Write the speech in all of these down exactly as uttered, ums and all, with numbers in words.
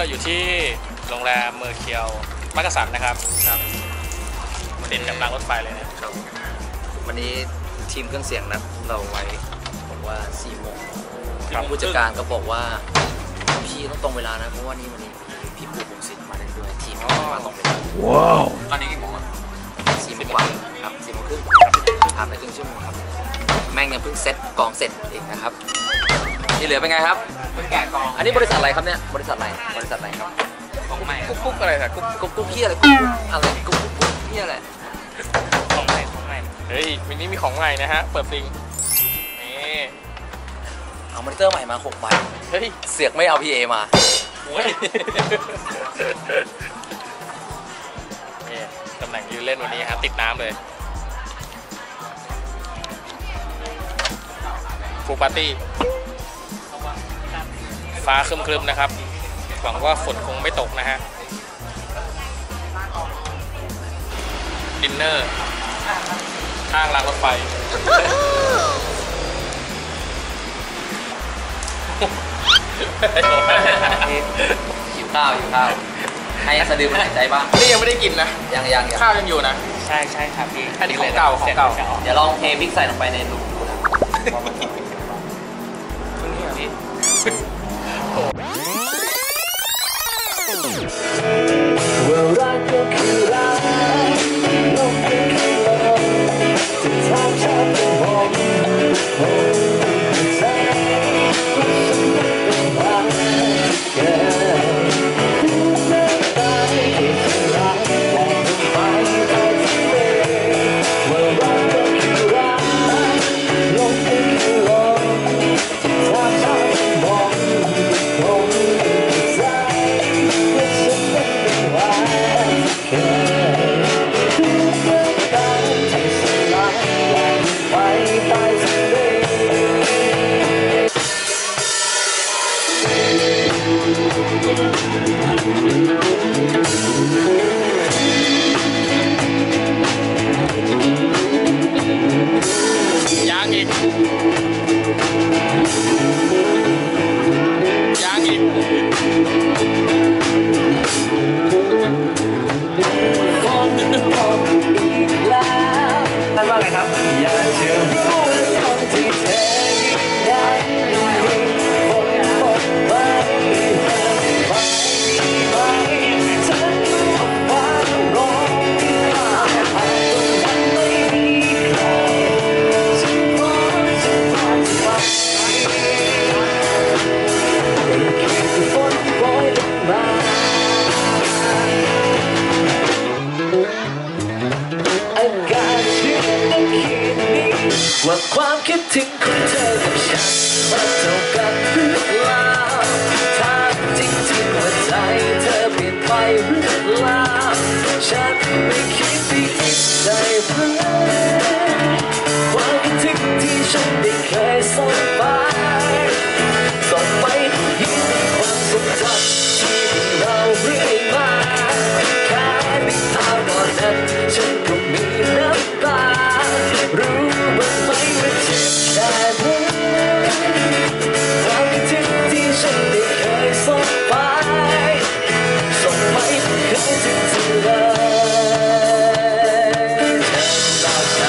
เราอยู่ที่โรงแรมเมอร์เคียวมักกะสันนะครับครับติดกับรางรถไฟเลยนะครับวันนี้ทีมเครื่องเสียงนัดเราไว้บอกว่าสี่โมงผู้จัดการก็บอกว่าพี่ต้องตรงเวลานะเพราะว่านี่วันนี้พี่ปูพงศิษฐ์มาเล่นด้วยทีมมาตรงเวลาว้าวตอนนี้กี่โมงสี่โมงกว่าครับสี่โมงครึ่งทำไปครึ่งชั่วโมงครับแม่งยังเพิ่งเซ็ตกองเสร็จเองนะครับที่เหลือเป็นไงครับเพิ่งแกะกองอันนี้บริษัทอะไรครับเนี่ยบริษัทอะไรบริษัทอะไรครับของใหม่กุ๊กกุ๊กอะไรนะกุ๊กกุ๊กกุ๊กพี่อะไรกุ๊กอะไรกุ๊กกุ๊กพี่อะไรของใหม่ของใหม่เฮ้ยวันนี้มีของใหม่นะฮะเปิดซิงนี่เอามอนิเตอร์ใหม่มาหกใบเฮ้ยเสียกไม่เอา พี เอ มาโอ้ยนี่ตำแหน่งยืนเล่นวันนี้ฮะติดน้ำเลยฟูลปาร์ตี้ฟ้าครึมๆนะครับหวังว่าฝนคงไม่ตกนะฮะดินเนอร์ข้างรางรถไฟหิวข้าวหิวข้าวให้สะดือมันหายใจบ้างนี่ยังไม่ได้กินนะยังยังข้าวยังอยู่นะใช่ใช่ครับพี่อันนี้ของเก่าของเก่าเดี๋ยวลองเทพริกใส่ลงไปในรูดูนะพี่รักก็คือรักลมก็คือลมจะทำฉันเป็นลมโอ้ใจว่าฉันเป็นรักแก่ไม่ตายที่จะรักแต่ไม่ได้ที่เดิมว่ารักก็คือรักลมก็คือลมจะทำฉันเป็นลมโอ้ใจว่าฉันเป็นรักแก่ยังอีกยังอีกท่านว่าไงครับอย่าเชื่อรู้คนที่เธอได้คนคนไม่ไม่ไม่ฉันเอาความร้องที่มาให้มันไม่มีใครฉันร้องฉันร้องฉันเป็นแค่ฝนโปรยลงมาว่าความคิดถึงของเธอกับฉันว่าเท่ากันหรือเปล่าถ้าจริงจริงว่าใจเธอเปลี่ยนไปหรือเปล่าฉันไม่คิดที่คิดใจเพื่อความคิดถึงที่ฉันได้เคยส่งไปส่งไปยิ่งความทรงจำที่เราเรื่อยมาแค่ได้ภาพตอนนั้นฉันก็มีน้ำตารู้บ้างไหมว่าเจ็บแค่ไหนความคิดถึงที่ฉันได้เคยส่งไปส่งไปเคยถึงเธอเลยเราใช้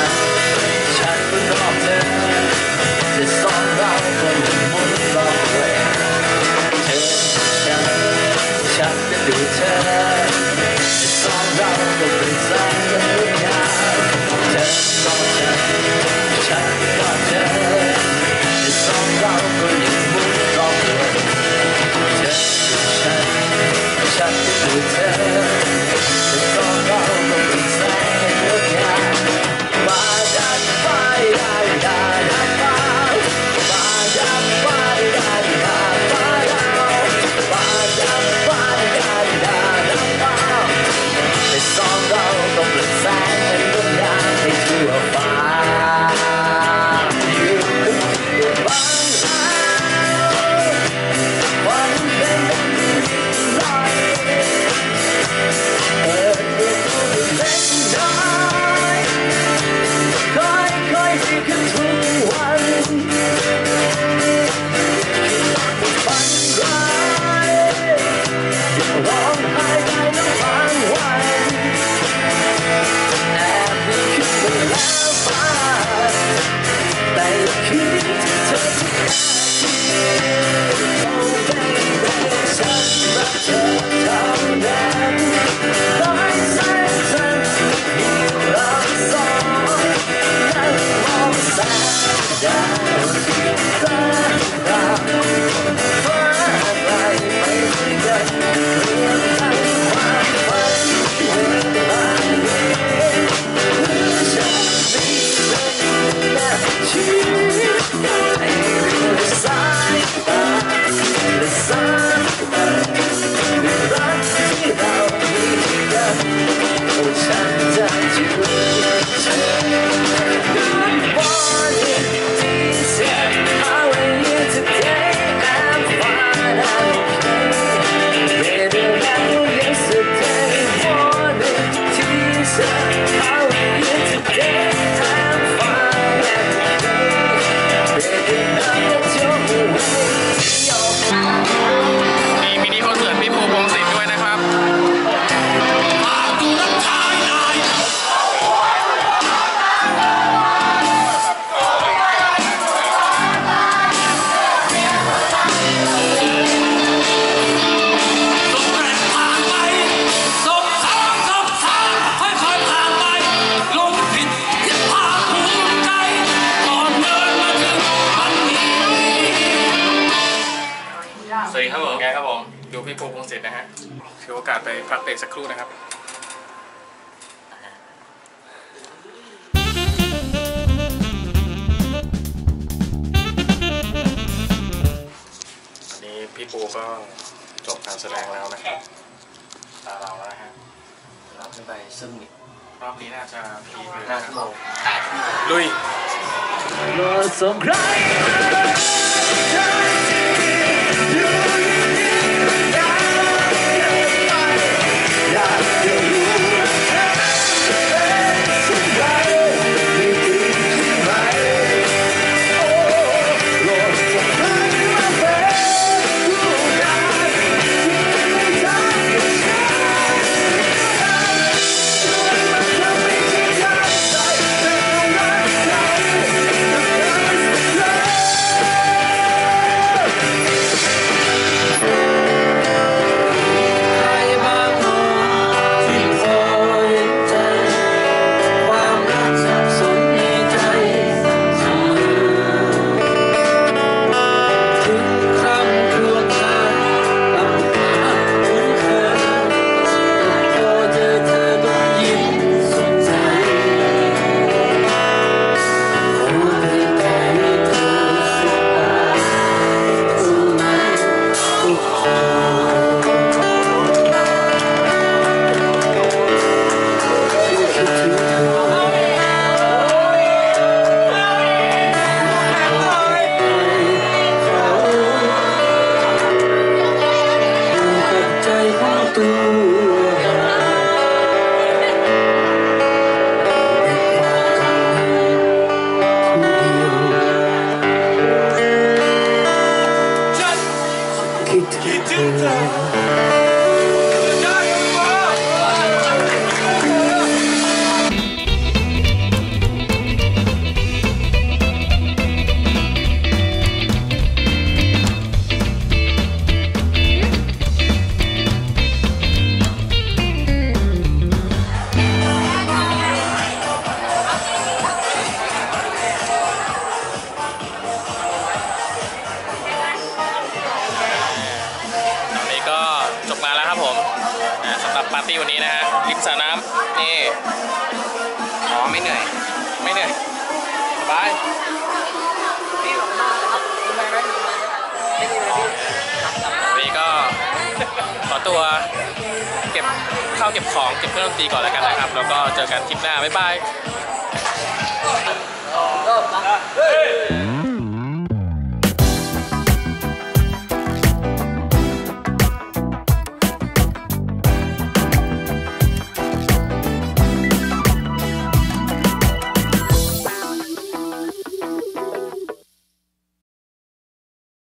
พักเบรกสักครู่นะครับวันนี้พี่ปูก็จบการแสดงแล้วนะครับตาเราแล้วนะฮะเราขึ้นไปซึ่งอีกรอบนี้น่าจะพีคเลยห้านะคชั่รัวบโมงแปดชั่วโมงลุยโปรดส่งใครอยากจะรู้ว่าเธอเป็นเช่นไรไม่จริงใช่ไหมโอ้โปรดส่งใครมาเป็นผู้รักที่ไม่ทำกับฉันช่วยมาทำให้ฉันเข้าใจเธอรักใครจบมาแล้วครับผมสำหรับปาร์ตี้วันนี้นะฮะริมสระน้ำนี่อ๋อไม่เหนื่อยไม่เหนื่อยสบายนี่ก็ขอตัวเก็บข้าวเก็บของเก็บเครื่องดนตรีก่อนแล้วกันนะครับแล้วก็เจอกันคลิปหน้าบ๊ายบาย